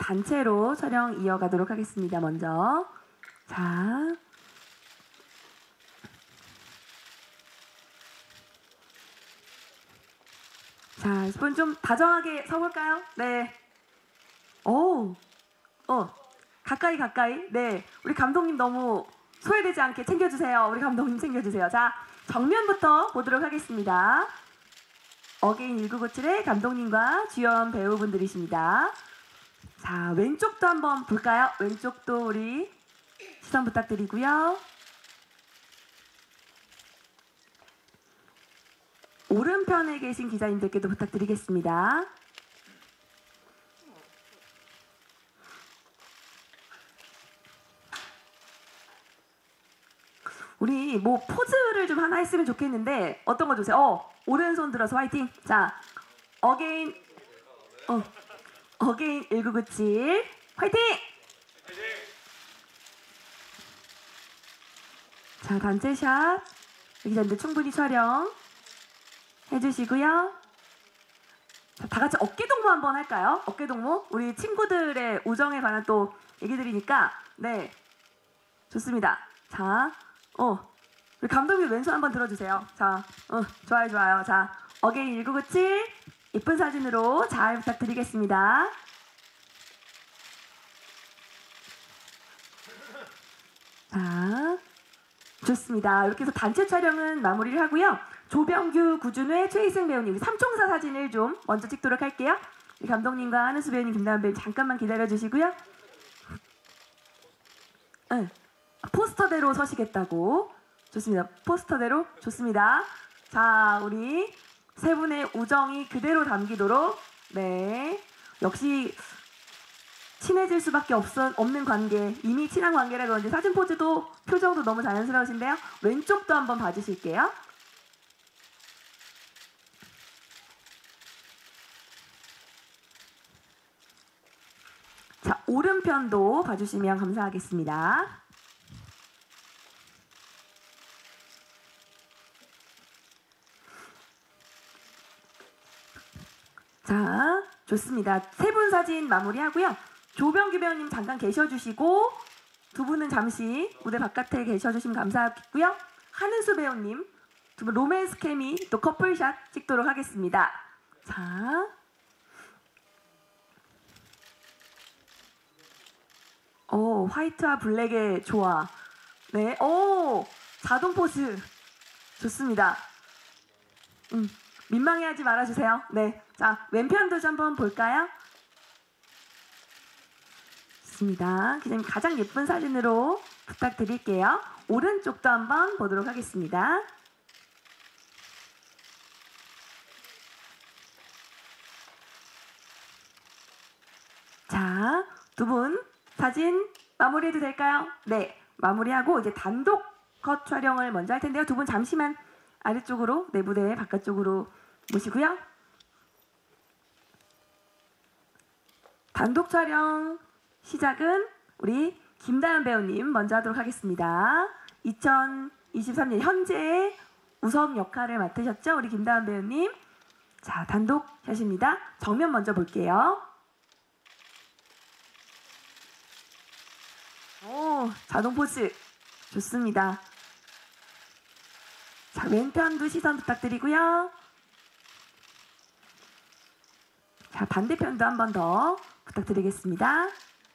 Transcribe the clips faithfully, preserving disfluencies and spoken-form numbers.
단체로 촬영 이어가도록 하겠습니다. 먼저 자. 자, 십 분 좀 다정하게 서볼까요? 네. 오, 어, 가까이 가까이. 네, 우리 감독님 너무 소외되지 않게 챙겨주세요. 우리 감독님 챙겨주세요. 자, 정면부터 보도록 하겠습니다. 어게인 천구백구십칠의 감독님과 주연 배우분들이십니다. 자, 왼쪽도 한번 볼까요? 왼쪽도 우리 시선 부탁드리고요. 오른편에 계신 기자님들께도 부탁드리겠습니다. 우리 뭐 포즈를 좀 하나 했으면 좋겠는데 어떤 거 주세요? 어, 오른손 들어서 화이팅. 자, 어게인 어, 어게인 천구백구십칠 화이팅! 자, 단체샷 기자님들 충분히 촬영 해주시고요. 자, 다 같이 어깨 동무 한번 할까요? 어깨 동무. 우리 친구들의 우정에 관한 또 얘기 드리니까 네, 좋습니다. 자, 어, 우리 감독님 왼손 한번 들어주세요. 자, 어, 좋아요, 좋아요. 자, 어게인 천구백구십칠 예쁜 사진으로 잘 부탁드리겠습니다. 자, 좋습니다. 이렇게 해서 단체 촬영은 마무리를 하고요. 조병규, 구준회, 최희승 배우님 삼총사 사진을 좀 먼저 찍도록 할게요. 우리 감독님과 한은수 배우님, 김다은 배우님 잠깐만 기다려주시고요. 응. 포스터대로 서시겠다고. 좋습니다. 포스터대로 좋습니다. 자, 우리 세 분의 우정이 그대로 담기도록. 네, 역시 친해질 수밖에 없어, 없는 관계, 이미 친한 관계라 그런지 사진 포즈도 표정도 너무 자연스러우신데요. 왼쪽도 한번 봐주실게요. 자, 오른편도 봐주시면 감사하겠습니다. 자, 좋습니다. 세 분 사진 마무리하고요. 조병규 배우님 잠깐 계셔주시고 두 분은 잠시 무대 바깥에 계셔주시면 감사하겠고요. 한은수 배우님 두 분 로맨스 케미 또 커플샷 찍도록 하겠습니다. 자, 오, 화이트와 블랙의 조화. 네, 오, 자동 포즈 좋습니다. 음, 민망해하지 말아주세요. 네, 자, 왼편도 좀 한번 볼까요? 좋습니다. 기자님 가장 예쁜 사진으로 부탁드릴게요. 오른쪽도 한번 보도록 하겠습니다. 자, 두 분 사진 마무리해도 될까요? 네, 마무리하고 이제 단독 컷 촬영을 먼저 할 텐데요. 두 분 잠시만 아래쪽으로, 내 무대 바깥쪽으로 모시고요. 단독 촬영 시작은 우리 김다은 배우님 먼저 하도록 하겠습니다. 이천이십삼 년 현재 우석 역할을 맡으셨죠? 우리 김다은 배우님. 자, 단독 샷입니다. 정면 먼저 볼게요. 오, 자동 포즈 좋습니다. 자, 왼편도 시선 부탁드리고요. 자, 반대편도 한 번 더 부탁드리겠습니다.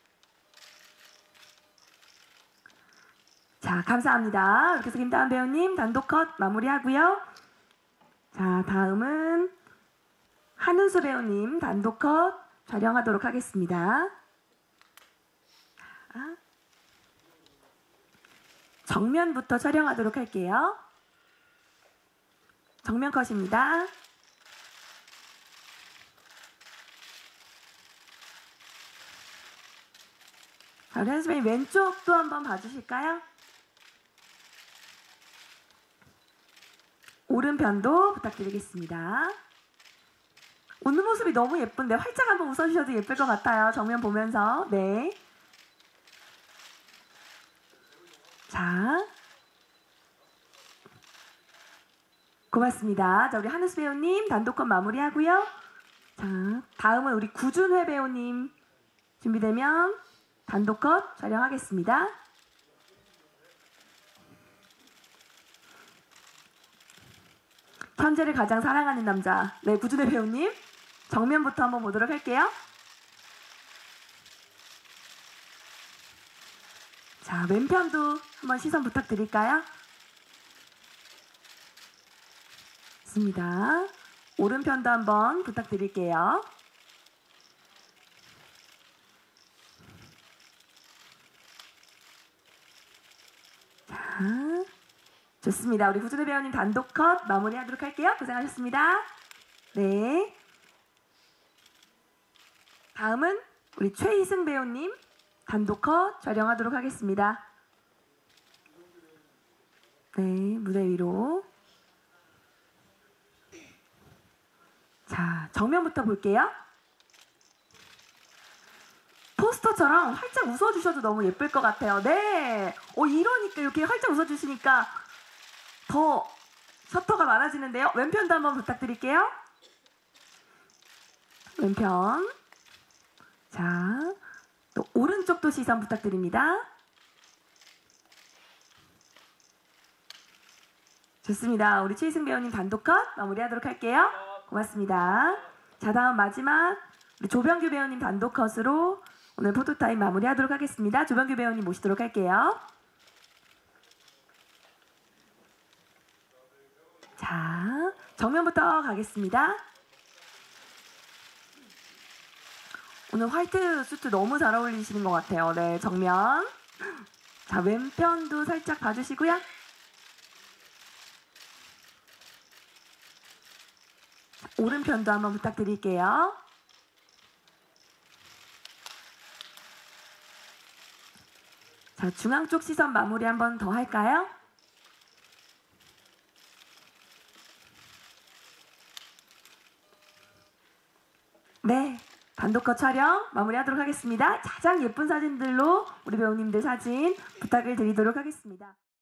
자, 감사합니다. 이렇게 해서 김다은 배우님 단독 컷 마무리하고요. 자, 다음은 한은수 배우님 단독 컷 촬영하도록 하겠습니다. 자, 정면부터 촬영하도록 할게요. 정면 컷입니다. 자, 우리 한수배님 왼쪽도 한번 봐주실까요? 오른편도 부탁드리겠습니다. 웃는 모습이 너무 예쁜데 활짝 한번 웃어주셔도 예쁠 것 같아요. 정면 보면서. 네. 자, 고맙습니다. 자, 우리 한은수 배우님 단독 컷 마무리하고요. 자, 다음은 우리 구준회 배우님 준비되면 단독 컷 촬영하겠습니다. 현재를 가장 사랑하는 남자, 네, 구준혜 배우님 정면부터 한번 보도록 할게요. 자, 왼편도 한번 시선 부탁드릴까요? 좋습니다. 오른편도 한번 부탁드릴게요. 자, 좋습니다. 우리 구준혜 배우님 단독 컷 마무리하도록 할게요. 고생하셨습니다. 네. 다음은 우리 최희승 배우님 단독 컷 촬영하도록 하겠습니다. 네, 무대 위로. 자, 정면부터 볼게요. 포스터처럼 활짝 웃어주셔도 너무 예쁠 것 같아요. 네. 어, 이러니까 이렇게 활짝 웃어주시니까 더 셔터가 많아지는데요. 왼편도 한번 부탁드릴게요. 왼편. 자, 또 오른쪽도 시선 부탁드립니다. 좋습니다. 우리 최희승 배우님 단독 컷 마무리하도록 할게요. 고맙습니다. 자, 다음 마지막 우리 조병규 배우님 단독 컷으로 오늘 포토타임 마무리하도록 하겠습니다. 조병규 배우님 모시도록 할게요. 자, 정면부터 가겠습니다. 오늘 화이트 수트 너무 잘 어울리시는 것 같아요. 네, 정면. 자, 왼편도 살짝 봐주시고요. 자, 오른편도 한번 부탁드릴게요. 자, 중앙 쪽 시선 마무리 한번 더 할까요? 네, 단독컷 촬영 마무리하도록 하겠습니다. 가장 예쁜 사진들로 우리 배우님들 사진 부탁을 드리도록 하겠습니다.